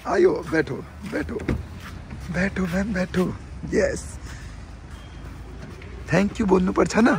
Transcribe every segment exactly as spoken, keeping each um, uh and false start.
आयो बैठो बैठो बैठो मैम बैठो। यस थैंक यू बोलना पड़ता ना।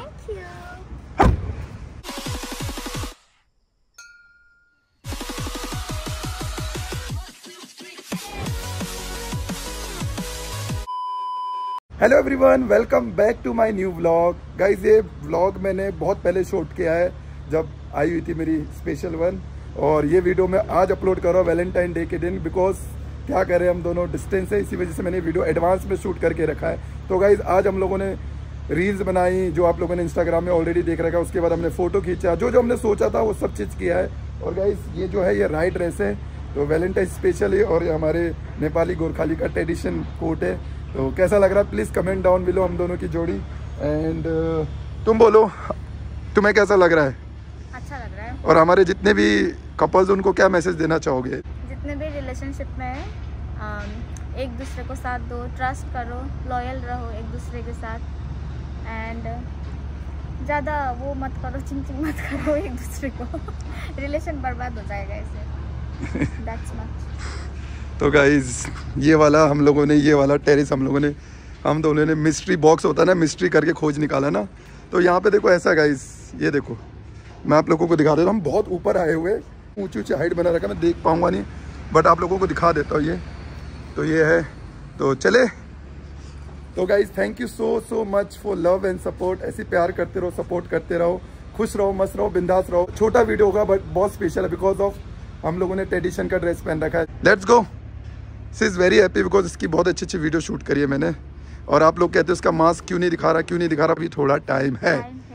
Hello everyone, welcome back to my new vlog. Guys ये व्लॉग मैंने बहुत पहले शूट किया है जब आई हुई थी मेरी स्पेशल वन, और ये वीडियो मैं आज अपलोड कर रहा हूँ वैलेंटाइन डे के दिन। बिकॉज क्या करें, हम दोनों डिस्टेंस है, इसी वजह से मैंने वीडियो एडवांस में शूट करके रखा है। तो गाइस आज हम लोगों ने रील्स बनाई जो आप लोगों ने इंस्टाग्राम में ऑलरेडी देख रखा है। उसके बाद हमने फोटो खींचा, जो जो हमने सोचा था वो सब चीज़ किया है। और गाइस ये जो है ये राइट ड्रेस है, तो वैलेंटाइन स्पेशल है और ये हमारे नेपाली गोरखाली का ट्रेडिशन कोट है। तो कैसा लग रहा है प्लीज़ कमेंट डाउन बिलो हम दोनों की जोड़ी। एंड uh, तुम बोलो तुम्हें कैसा लग रहा है? अच्छा लग रहा है। और हमारे जितने भी कपल्स उनको क्या मैसेज देना चाहोगे? जितने भी रिलेशनशिप में है, एक दूसरे को साथ दो, ट्रस्ट करो, लॉयल रहो एक दूसरे के साथ, एंड ज़्यादा वो मत करो, चिंग चिंग मत करो एक दूसरे को रिलेशन बर्बाद हो जाएगा ऐसे। That's much. तो गाइज ये वाला हम लोगों ने ये वाला टेरिस हम लोगों ने हम दोनों ने मिस्ट्री बॉक्स होता है ना, मिस्ट्री करके खोज निकाला ना। तो यहाँ पे देखो ऐसा गाइज, ये देखो मैं आप लोगों को दिखा देता हूँ। हम बहुत ऊपर आए हुए, ऊंची ऊंची हाइट बना रखा, मैं देख पाऊंगा नहीं, बट आप लोगों को दिखा देता हूँ। ये तो ये है, तो चले। तो guys thank you so so much for love and support. ऐसे प्यार करते रहो, सपोर्ट करते रहो, खुश रहो, मस्त रहो, बिंदास रहो। छोटा वीडियो होगा बट बहुत स्पेशल है बिकॉज ऑफ हम लोगों ने ट्रेडिशन का ड्रेस पहन रखा है। Let's go. She is very happy because इसकी बहुत अच्छी अच्छी वीडियो शूट करी है मैंने। और आप लोग कहते हैं उसका मास्क क्यों नहीं दिखा रहा, क्यों नहीं दिखा रहा, अभी थोड़ा टाइम है।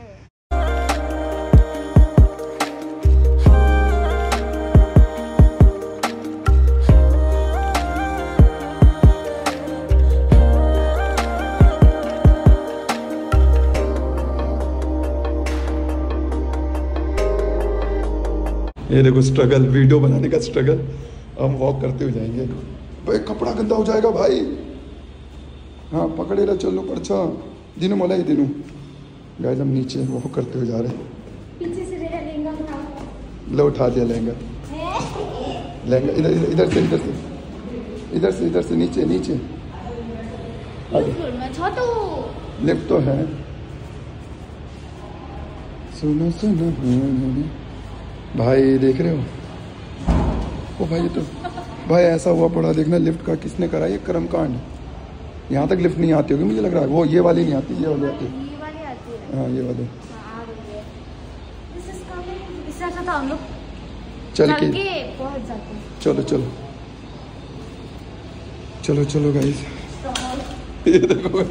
ये देखो स्ट्रगल, वीडियो बनाने का स्ट्रगल। हम वॉक करते हुए जाएंगे। भाई कपड़ा गंदा हो जाएगा भाई। हाँ पकड़े रहा, चलो परछा दिनों मोला ही दिनों। गाइस हम नीचे वॉक करते हुए जा रहे हैं। पीछे से लहंगा उठा लो, उठा दिया लहंगा। लहंगा इधर इधर से इधर से इधर से इधर से नीचे नीचे लिफ्ट तो है। सुनो सुनो भाई, देख रहे हो ओ भाई, ये तो भाई ऐसा हुआ पड़ा देखना। लिफ्ट का किसने करा ये कर्म कांड। यहाँ तक लिफ्ट नहीं आती होगी मुझे लग रहा है। वो ये वाली नहीं आती, ये वाली आती है। ये वाली आती है। हाँ ये वाली। हम लोग चल के पहुंच जाते हैं। चलो चलो चलो चलो गाइस। ये देखो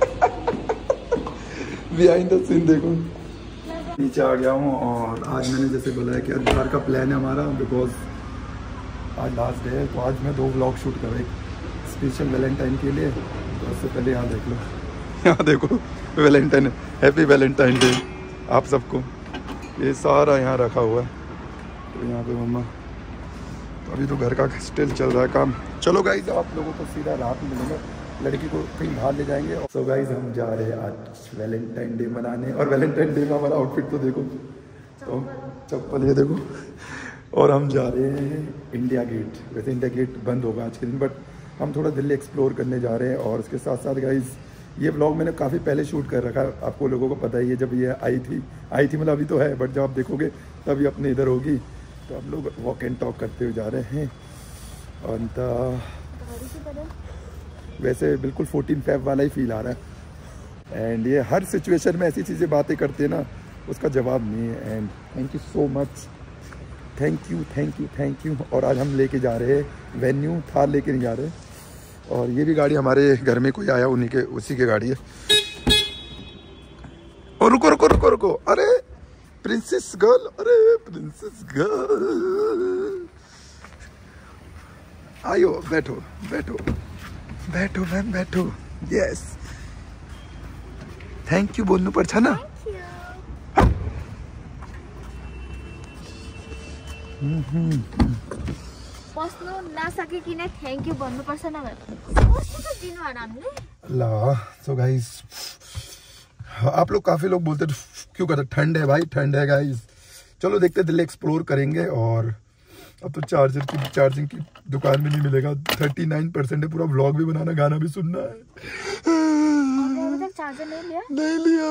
बिहाइंड द सीन देखो। नीचे आ गया हूँ और आज मैंने जैसे बोला है कि आज बाहर का प्लान है हमारा, बिकॉज आज लास्ट डे है। तो आज मैं दो व्लॉग शूट कर रहा हूँ स्पेशल वैलेंटाइन के लिए। तो उससे पहले यहाँ देख लो, यहाँ देखो वैलेंटाइन, हैप्पी वैलेंटाइन डे आप सबको। ये सारा यहाँ रखा हुआ है। तो यहाँ पे मम्मा, तो अभी तो घर का स्टिल चल रहा है काम। चलो गाइज आप लोगों को सीधा रात में मिलेंगे, लड़की को कहीं बाहर ले जाएंगे। सो गाइज हम जा रहे हैं आज वैलेंटाइन डे मनाने। और वैलेंटाइन डे में हमारा आउटफिट तो देखो, तो चप्पल ये देखो। और हम जा रहे हैं इंडिया गेट। वैसे इंडिया गेट बंद होगा आज के दिन, बट हम थोड़ा दिल्ली एक्सप्लोर करने जा रहे हैं। और उसके साथ साथ गाइज ये व्लॉग मैंने काफ़ी पहले शूट कर रखा है, आपको लोगों को पता ही है। जब ये आई थी आई थी मतलब अभी तो है, बट जब आप देखोगे तब ये अपने इधर होगी। तो हम लोग वॉक एंड टॉक करते हुए जा रहे हैं। और वैसे बिल्कुल फोर्टीन फेब वाला ही फील आ रहा है। एंड ये हर सिचुएशन में ऐसी चीज़ें बातें करते हैं ना, उसका जवाब नहीं है। And thank you so much, thank you thank you thank you. और आज हम लेके जा रहे हैं वेन्यू, थार लेके नहीं जा रहे। और ये भी गाड़ी हमारे घर में कोई आया उन्हीं के उसी की गाड़ी है। और रुको रुको रुको रुको, अरे प्रिंसेस गर्ल, अरे प्रिंसेस गर्ल, आयो बैठो बैठो बैठो मैम बैठो। यस थैंक यू बोलना पड़ता ना। बस्नु नसके किन थ्याङ्क यू भन्नुपर्छ न कस्तो त दिनु आरामले ला। सो गाइस आप लोग काफी लोग बोलते क्यों कहते ठंड है भाई, ठंड है गाइस। चलो देखते दिल्ली एक्सप्लोर करेंगे और अब तो चार्जर की चार्जिंग की दुकान में नहीं मिलेगा। थर्टी नाइन परसेंट है, पूरा व्लॉग भी बनाना, गाना भी सुनना है। चार्जर नहीं लिया नहीं लिया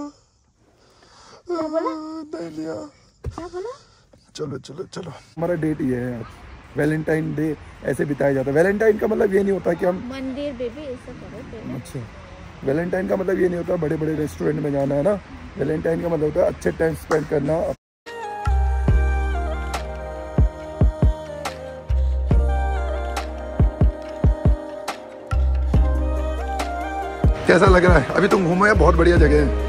क्या बोला? नहीं लिया क्या बोला? चलो चलो चलो, हमारा डेट ये है, वैलेंटाइन डे ऐसे बिताया जाता है। वैलेंटाइन का मतलब ये नहीं होता कि हम मंदिर बेबी ऐसा करो पहले। अच्छा, वैलेंटाइन का मतलब ये नहीं होता बड़े बड़े रेस्टोरेंट में जाना है ना। वैलेंटाइन का मतलब होता है अच्छे टाइम स्पेंड करना। कैसा लग रहा है? अभी तुम घूमो, बहुत बढ़िया जगह है।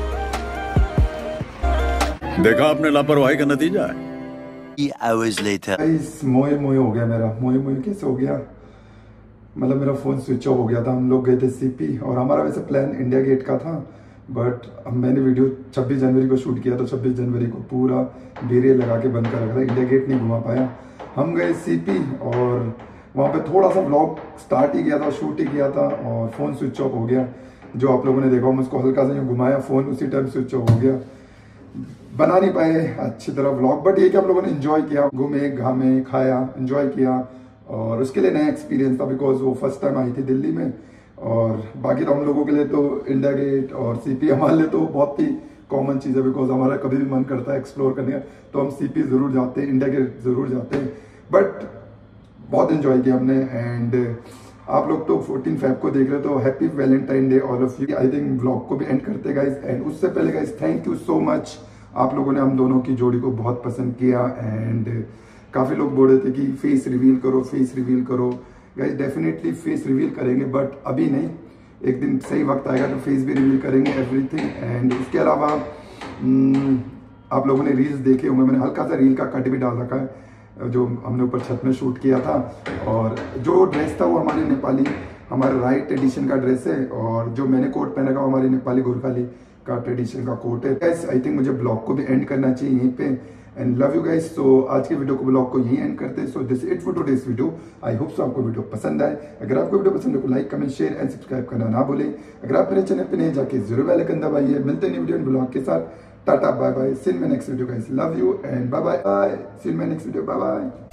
देखा आपने लापरवाही का नतीजा है। hours later. मोए मोए हो गया मेरा। मोए मोए कैसे हो गया? मतलब मेरा फ़ोन स्विच ऑफ हो गया था। हम लोग गए थे सीपी और हमारा वैसे प्लान इंडिया गेट का था, बट मैंने वीडियो छब्बीस जनवरी को शूट किया, तो छब्बीस जनवरी को पूरा बेरियर लगा के बंद कर रखा था, इंडिया गेट नहीं घुमा पाया। हम गए सीपी और वहाँ पे थोड़ा सा व्लॉग स्टार्ट ही किया था, शूट ही किया था और फ़ोन स्विच ऑफ हो गया। जो आप लोगों ने देखा, हम उसको हल्का सा यूँ घुमाया, फ़ोन उसी टाइम स्विच ऑफ हो गया। बना नहीं पाए अच्छी तरह व्लॉग, बट ये कि हम लोगों ने एंजॉय किया, घूमे घामे, खाया, एंजॉय किया और उसके लिए नया एक्सपीरियंस था, बिकॉज वो फर्स्ट टाइम आई थी दिल्ली में। और बाकी तो हम लोगों के लिए तो इंडिया गेट और सीपी हमारे लिए तो बहुत ही कॉमन चीज़ है, बिकॉज हमारा कभी भी मन करता है एक्सप्लोर करने का तो हम सीपी ज़रूर जाते हैं, इंडिया गेट ज़रूर जाते हैं। बट बहुत एंजॉय किया हमने। एंड आप लोग तो फोर्टीन फेब को देख रहे, तो happy Valentine day all of you. I think vlog को भी एंड करते गाइज। एंड उससे पहले guys thank you so much, आप लोगों ने हम दोनों की जोड़ी को बहुत पसंद किया। एंड काफ़ी लोग बोल रहे थे कि फेस रिवील करो, फेस रिवील करो। गाइज डेफिनेटली फेस रिवील करेंगे, बट अभी नहीं, एक दिन सही वक्त आएगा तो फेस भी रिवील करेंगे, एवरीथिंग। एंड उसके अलावा आप लोगों ने रील्स देखे होंगे, मैंने हल्का सा रील का कट भी डाल रखा है जो हमने ऊपर छत में शूट किया था। और जो ड्रेस था वो हमारे नेपाली, हमारे राइट ट्रेडिशन का ड्रेस है, और जो मैंने कोट पहना था वो हमारी नेपाली गोरखाली का ट्रेडिशन का कोट है। गाइस आई थिंक मुझे ब्लॉग को भी एंड करना चाहिए यहीं पे। And love you guys. So आज के वीडियो को ब्लॉग को यहीं एंड करते हैं। So this it for today's video. I hope so आपको वीडियो पसंद आए। अगर आपको वीडियो पसंद है तो like, comment, share and subscribe करना ना भूलें। अगर आप मेरे चैनल पे नहीं जाके जरूर बेल आइकन दबाइए। मिलते हैं वीडियो ब्लॉग के साथ। Tata bye bye, see you in my next video guys. Love you and bye bye. See you in my next video, bye bye.